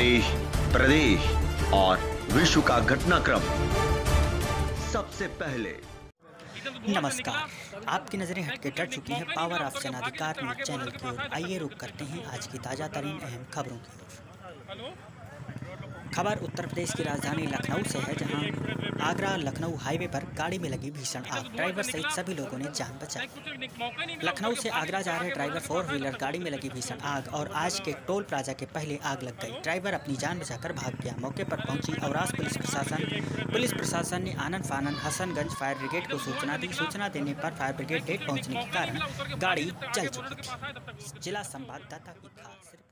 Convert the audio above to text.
देश, प्रदेश और विश्व का घटनाक्रम सबसे पहले। नमस्कार, आपकी नजरें हटके डट चुकी हैं power of Janadhikar news channel की ओर। आइए रुक करते हैं आज की ताज़ा तरीन अहम खबरों की ओर। खबर उत्तर प्रदेश की राजधानी लखनऊ से है, जहां आगरा लखनऊ हाईवे पर गाड़ी में लगी भीषण आग, ड्राइवर सहित सभी लोगों ने जान बचाई। लखनऊ से आगरा जा रहे ड्राइवर 4 व्हीलर गाड़ी में लगी भीषण आग और आज के टोल प्लाजा के पहले आग लग गई। ड्राइवर अपनी जान बचाकर भाग गया। मौके पर पहुंची औरास पुलिस प्रशासन ने आनन फानन हसनगंज फायर ब्रिगेड को सूचना दी। सूचना देने पर फायर ब्रिगेड लेट पहुंचने के कारण गाड़ी जल चुकी थी। जिला संवाददाता की खास